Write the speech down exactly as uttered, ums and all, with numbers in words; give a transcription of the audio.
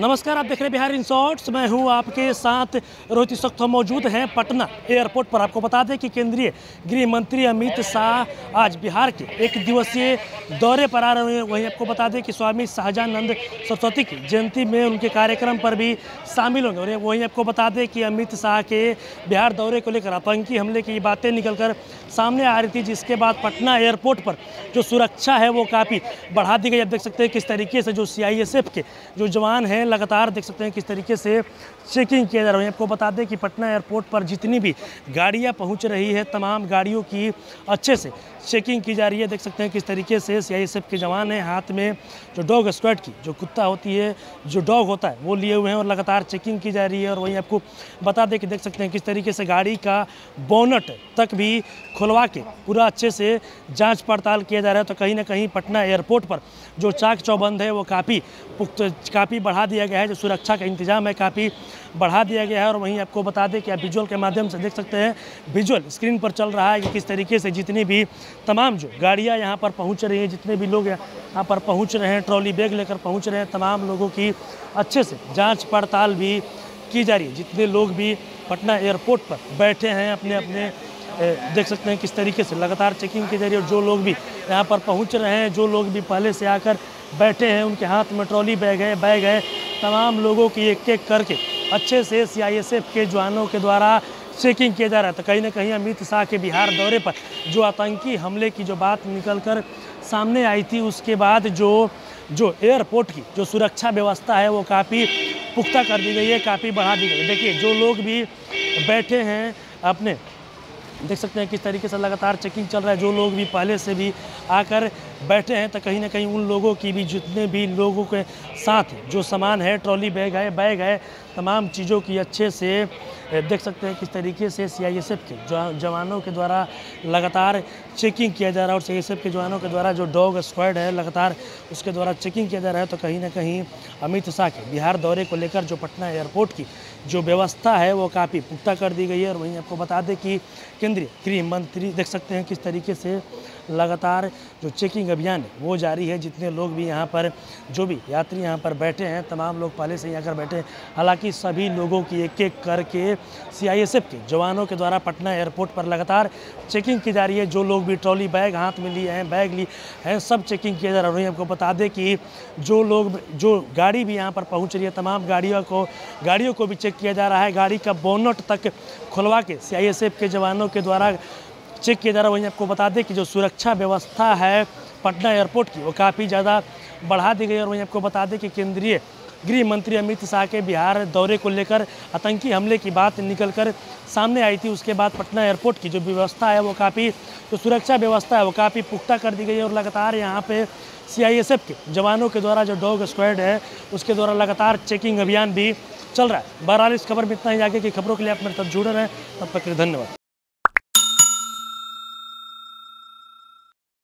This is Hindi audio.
नमस्कार, आप देख रहे हैं बिहार इन शॉर्ट्स। मैं हूं आपके साथ रोहित। इस वक्त हम मौजूद हैं पटना एयरपोर्ट पर। आपको बता दें कि केंद्रीय गृह मंत्री अमित शाह आज बिहार के एक दिवसीय दौरे पर आ रहे हैं। वहीं आपको बता दें कि स्वामी शाहजानंद सरस्वती की जयंती में उनके कार्यक्रम पर भी शामिल होंगे। और वहीं आपको बता दें कि अमित शाह के बिहार दौरे को लेकर आतंकी हमले की बातें निकल कर सामने आ रही थी, जिसके बाद पटना एयरपोर्ट पर जो सुरक्षा है वो काफ़ी बढ़ा दी गई। आप देख सकते हैं किस तरीके से जो सी आई एस एफ के जो जवान हैं लगातार देख सकते हैं किस तरीके से चेकिंग किया जा रहा है। आपको बता दें कि पटना एयरपोर्ट पर जितनी भी गाड़ियां पहुंच रही है, तमाम गाड़ियों की अच्छे से चेकिंग की जा रही है। देख सकते हैं किस तरीके से सीआईएसएफ के जवान हैं, हाथ में जो डॉग स्क्वाड की जो कुत्ता होती है, जो डॉग होता है, वो लिए हुए हैं और लगातार चेकिंग की जा रही है। और वहीं आपको बता दें कि देख सकते हैं किस तरीके से गाड़ी का बोनट तक भी खुलवा के पूरा अच्छे से जाँच पड़ताल किया जा रहा है। तो कहीं ना कहीं पटना एयरपोर्ट पर जो चाक चौबंद है वो काफ़ी पुख्त काफ़ी बढ़ा दिया गया है। जो सुरक्षा का इंतजाम है काफ़ी बढ़ा दिया गया है। और वहीं आपको बता दें कि आप विजुअल के माध्यम से देख सकते हैं, विजुअल स्क्रीन पर चल रहा है कि किस तरीके से जितनी भी तमाम जो गाड़ियां यहां पर पहुंच रही हैं, जितने भी लोग यहां पर पहुंच रहे हैं, ट्रॉली बैग लेकर पहुंच रहे हैं, तमाम लोगों की अच्छे से जांच पड़ताल भी की जा रही है। जितने लोग भी पटना एयरपोर्ट पर बैठे हैं अपने अपने देख सकते हैं किस तरीके से लगातार चेकिंग की जा रही है। और जो लोग भी यहाँ पर पहुँच रहे हैं, जो लोग भी पहले से आकर बैठे हैं, उनके हाथ में ट्रॉली बैग है, बैग है, तमाम लोगों की एक एक करके अच्छे से सीआईएसएफ के जवानों के द्वारा चेकिंग किया जा रहा है। तो कहीं ना कहीं अमित शाह के बिहार दौरे पर जो आतंकी हमले की जो बात निकल कर सामने आई थी, उसके बाद जो जो एयरपोर्ट की जो सुरक्षा व्यवस्था है वो काफ़ी पुख्ता कर दी गई है, काफ़ी बढ़ा दी गई है। देखिए जो लोग भी बैठे हैं अपने देख सकते हैं किस तरीके से लगातार चेकिंग चल रहा है। जो लोग भी पहले से भी आकर बैठे हैं, तो कहीं ना कहीं उन लोगों की भी जितने भी लोगों के साथ जो सामान है, ट्रॉली बैग है, बैग है, तमाम चीज़ों की अच्छे से देख सकते हैं किस तरीके से सीआईएसएफ के जवानों के द्वारा लगातार चेकिंग किया जा रहा है। और सीआईएसएफ के जवानों के द्वारा जो डॉग स्क्वाड है लगातार उसके द्वारा चेकिंग किया जा रहा है। तो कहीं ना कहीं अमित शाह के बिहार दौरे को लेकर जो पटना एयरपोर्ट की जो व्यवस्था है वो काफ़ी पुख्ता कर दी गई है। और वहीं आपको बता दें कि केंद्रीय गृह मंत्री देख सकते हैं किस तरीके से लगातार जो चेकिंग अभियान है वो जारी है। जितने लोग भी यहाँ पर जो भी यात्री यहाँ पर बैठे हैं, तमाम लोग पहले से ही आकर बैठे हैं। हालांकि सभी लोगों की एक एक करके सीआईएसएफ के जवानों के द्वारा पटना एयरपोर्ट पर लगातार चेकिंग की जा रही है। जो लोग भी ट्रॉली बैग हाथ में लिए हैं, बैग लिए हैं, सब चेकिंग किया जा रहा है। वहीं आपको बता दें कि जो लोग जो गाड़ी भी यहाँ पर पहुँच रही है, तमाम गाड़ियों को गाड़ियों को भी चेक किया जा रहा है। गाड़ी का बोनट तक खुलवा के सीआईएसएफ के जवानों के द्वारा चेक किया जा रहा है। वहीं आपको बता दें कि जो सुरक्षा व्यवस्था है पटना एयरपोर्ट की वो काफ़ी ज़्यादा बढ़ा दी गई है। और वहीं आपको बता दें कि केंद्रीय गृह मंत्री अमित शाह के बिहार दौरे को लेकर आतंकी हमले की बात निकलकर सामने आई थी, उसके बाद पटना एयरपोर्ट की जो व्यवस्था है वो काफ़ी जो सुरक्षा व्यवस्था है वो काफ़ी पुख्ता कर दी गई है। और लगातार यहाँ पे सीआईएसएफ के जवानों के द्वारा जो डॉग स्क्वाड है उसके द्वारा लगातार चेकिंग अभियान भी चल रहा है। बहरहाल इस खबर में इतना ही। आगे की खबरों के लिए आप मेरे साथ जुड़े रहें। तब तक के लिए धन्यवाद।